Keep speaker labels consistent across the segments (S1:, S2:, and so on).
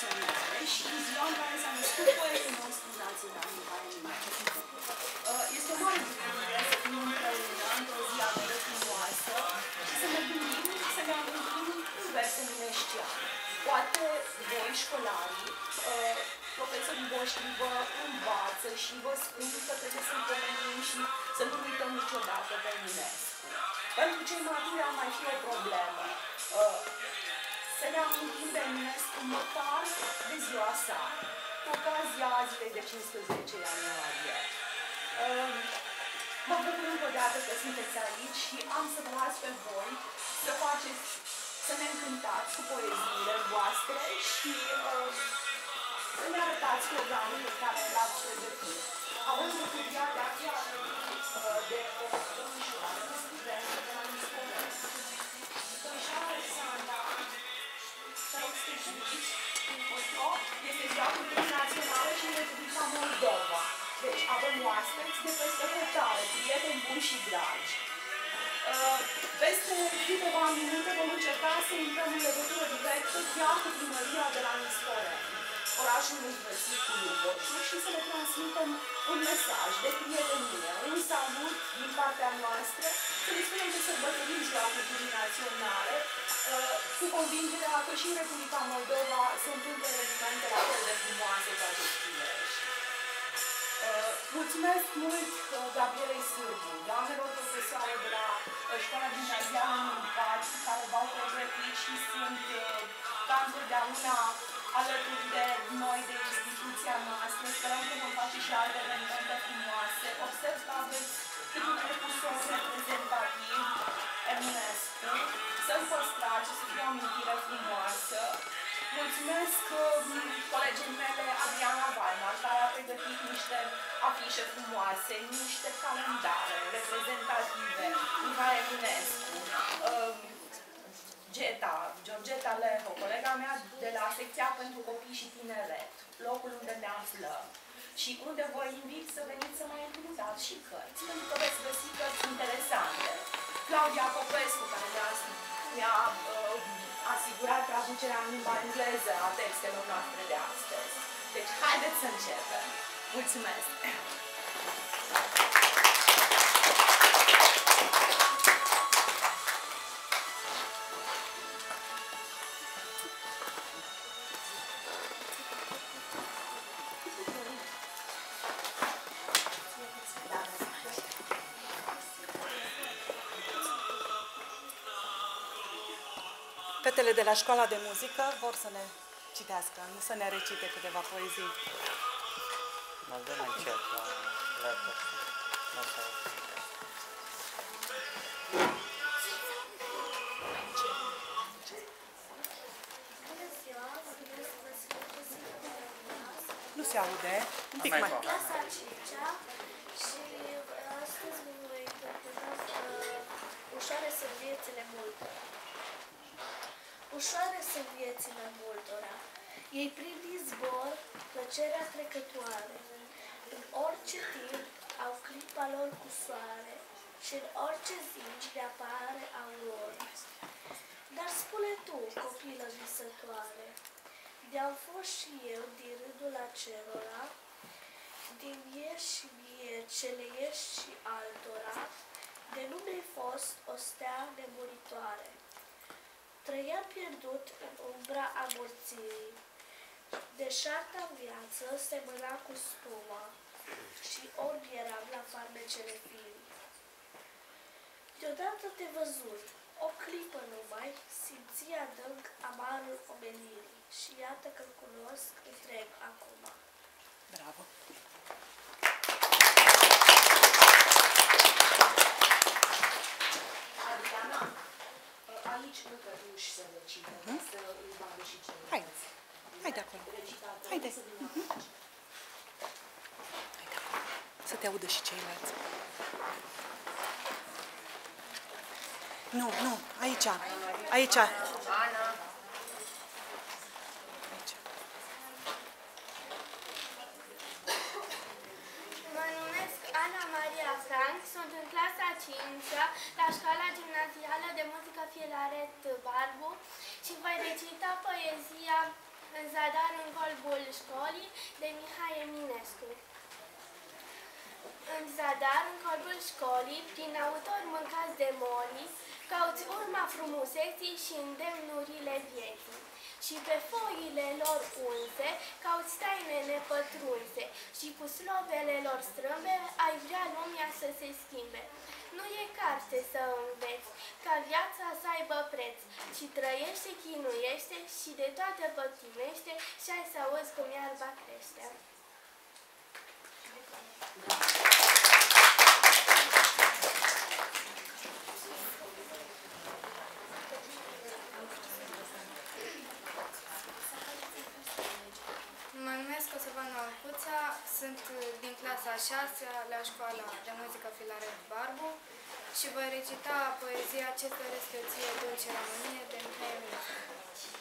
S1: internaționale și ziua în care s-a născut poetul nostru național, Mihai Eminescu. Este o mare bucurie să fim împreună într-o zi atât de frumoasă și să ne gândim, să ne amintim un vers eminescian. Poate voi, școlarii, profesorii voștri vă învață și vă spun că trebuie să-l pomenim și să nu uităm niciodată pe Eminescu. Pentru cei maturi ar mai fi o problemă. Să ne amintim de Eminescu măcar de ziua sa, cu ocazia zilei de 15 ianuarie. Mă bucur încă o dată că sunteți aici și am să vă las pe voi să ne încântați cu poeziile voastre și să ne arătați programul pe care l-ați pregătit. Avem bucuria de a fi alături de o domnișoară, de studentă de la Niscovel. Domnișoara Alexandra, să rog să știți, este ziua culturii naționale și în Republica Moldova. Deci avem oaspeți de peste hotare, prieteni buni și dragi. Peste câteva minute vom încerca să intrăm în legătură directă chiar cu primăria de la Niscovel, orașul învățit cu Lubovșu, și să le transmitem un mesaj de prietenie, un salut din partea noastră, să le spunem că sărbătorim ziua culturii naționale, cu convingerea că și în Republica Moldova se întâmplă evenimente la fel de frumoase ca Căștinești. Mulțumesc mult Gabrielei Sârbu, doamnelor profesoare de la Școala Gimnazială în Paci, care v-au pregătit și sunt ca întotdeauna alături de noi, de instituția noastră. Sperăm că vom face și alte evenimente frumoase. Observ că aveți cât un recusor reprezentativ, Eminescu, să-l păstrați, să fie o amintire frumoasă. Mulțumesc colegii mele, Adriana Weimar, care a pregătit niște afișe frumoase, niște calendare reprezentative, Mihai Eminescu, Georgeta Leho, colega mea de la secția pentru copii și tineret, locul unde ne aflăm și unde vă invit să veniți să mai împrumutați și cărți, pentru că veți găsi cărți interesante. Claudia Popescu, care mi-a asigurat traducerea în limba engleză a textelor noastre de astăzi. Deci, haideți să începem! Mulțumesc!
S2: Fetele de la școala de muzică vor să ne citească, nu să ne recite câteva poezii.
S3: Mă dăm încet la laptop.
S2: Nu se aude, un pic mai.
S4: Clasa a 5-a și astăzi vă voi interpreta Ușoare sunt viețile multora. Ușoare sunt viețile multora. Ei prind izbor plăcerea trecătoare. În orice timp au clipa lor cu soare și în orice zi le apare aurora. Dar spune tu, copilă visătoare, de-am fost și eu din rândul acelora, din ieși și mie ce le ieși și altora, de nu mi-ai fost o stea nemuritoare. Trăiam pierdut în umbra amorțirii, deșarta viață semăna cu spuma și orb eram la farmecele firii. Deodată te văzut, o clipă numai, simți adânc amarul omenirii și iată că-l cunosc întreg acum.
S2: Bravo!
S1: Adriana, aici nu te duci să recite, să îi vadă și ceilalți.
S2: Haideți! Haide acolo! Haide! Haide acolo! Să te audă și ceilalți. Nu, nu, aici, aici.
S4: Mă numesc Ana Maria Frank, sunt în clasa 5-a la Școala Gimnazială de Muzică Filaret Barbu și voi recita poezia În zadar în colbul școlii de Mihai Eminescu. În zadar în colbul școlii, prin autori mâncați de molii, cauți urma frumuseții și îndemnurile vieții. Și pe foile lor unse cauți taine nepătrunse și cu slovele lor strâmbe ai vrea lumea să se schimbe. Nu e carte să înveți, ca viața să aibă preț, și trăiește, chinuiește și de toate pătimește și ai să auzi cum iarba crește.
S5: Mă numesc Cosovana Alcuța, sunt din clasa a 6-a la școala de muzică Filaret Barbu și voi recita poezia Ce-ți doresc eu ție, dulce Românie, de Mihai Eminescu.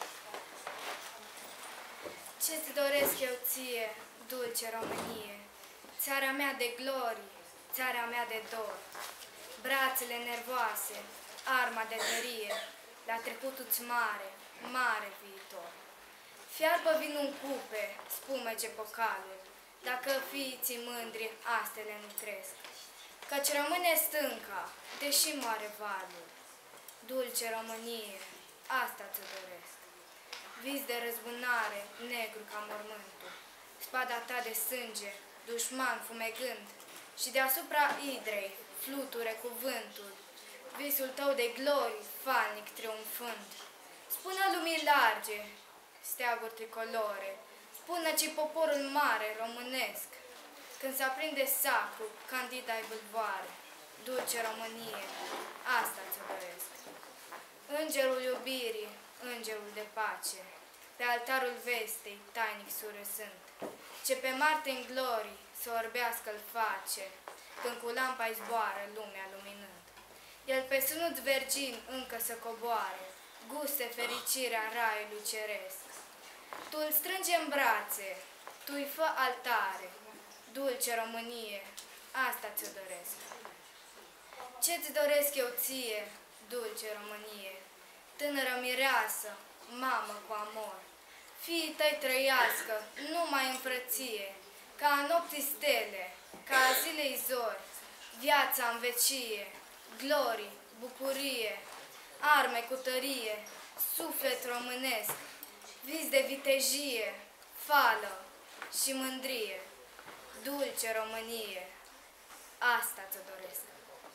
S5: Ce-ți doresc eu ție, dulce Românie, țara mea de glorii, țara mea de dor, brațele nervoase, arma de tărie, la trecutul-ți mare, mare viitor. Fiarbă vin în cupe, spumege pocalul, dacă fiiții mândri astele nu cresc. Căci rămâne stânca, deși moare valul. Dulce Românie, asta ți-o doresc. Vis de răzbunare, negru ca mormântul, spada ta de sânge, dușman fumegând, și deasupra idrei, fluture cuvântul, visul tău de glorii, falnic triumfând. Spune lumii large, steaguri tricolore, spune-ci poporul mare românesc, când se aprinde sacul, candida-i vâlvoare, dulce Românie, asta ți-o doresc. Îngerul iubirii, îngerul de pace, pe altarul vestei, tainic surâsând, ce pe Marte în glorii să orbească-l face, când cu lampa-i zboară lumea luminând. El pe sânul vergin încă să coboare, guste fericirea raiului ceresc. Tu îl strângi în brațe, tu îi fă altare, dulce Românie, asta ți-o doresc. Ce-ți doresc eu ție, dulce Românie, tânără mireasă, mamă cu amor, fiii tăi trăiască numai în frăție, ca în nopții stele, ca a zilei zori, viața în vecie, glorii, bucurie, arme cu tărie, suflet românesc, vis de vitejie, fală și mândrie, dulce Românie, asta ți-o doresc.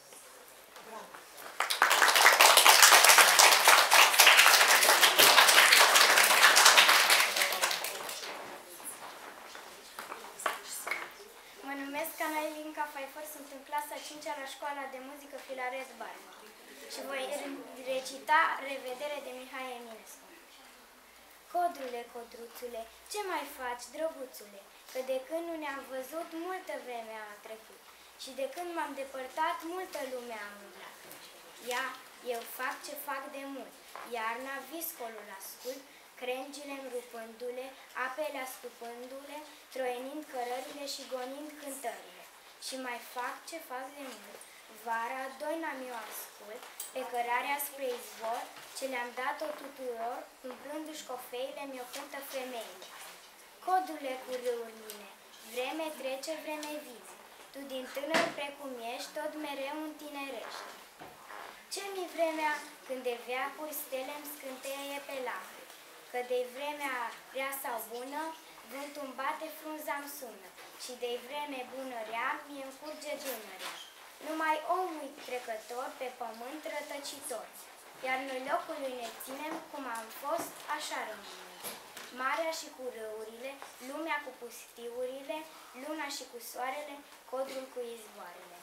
S6: Mă numesc Anailinca Pfeiffer, sunt în clasa 5-a la școala de muzică Filaret Barbu și voi recita Revedere de Mihai Eminescu. Codrule, codruțule, ce mai faci, drăguțule? Că de când nu ne-am văzut, multă vreme a trecut și de când m-am depărtat, multă lume am umblat. Ia, eu fac ce fac de mult, iarna viscolul ascult, crengile-mi rupându-le, apele ascupându-le, troienind cărările și gonind cântările. Și mai fac ce fac de mult, vara doina mi-o ascult, pe cărarea spre izvor, ce le-am dat-o tuturor, umplându-și cofeile mi-o cântă femeile. Codrule cu râuri mine, vreme trece, vreme vine, tu din tânăr precum ești, tot mereu întinerești. Ce-mi vremea când de veacuri stele-mi scânteie pe lacrimi, că de-i vremea rea sau bună, vântul-mi bate, frunza-mi sună, și de-i vreme bună rea, mie-mi curge Dunărea. Numai omul trecător, pe pământ rătăcitor, iar noi locului ne ținem, cum am fost, așa rămânem. Marea și cu râurile, lumea cu pustiurile, luna și cu soarele, codrul cu izvoarele.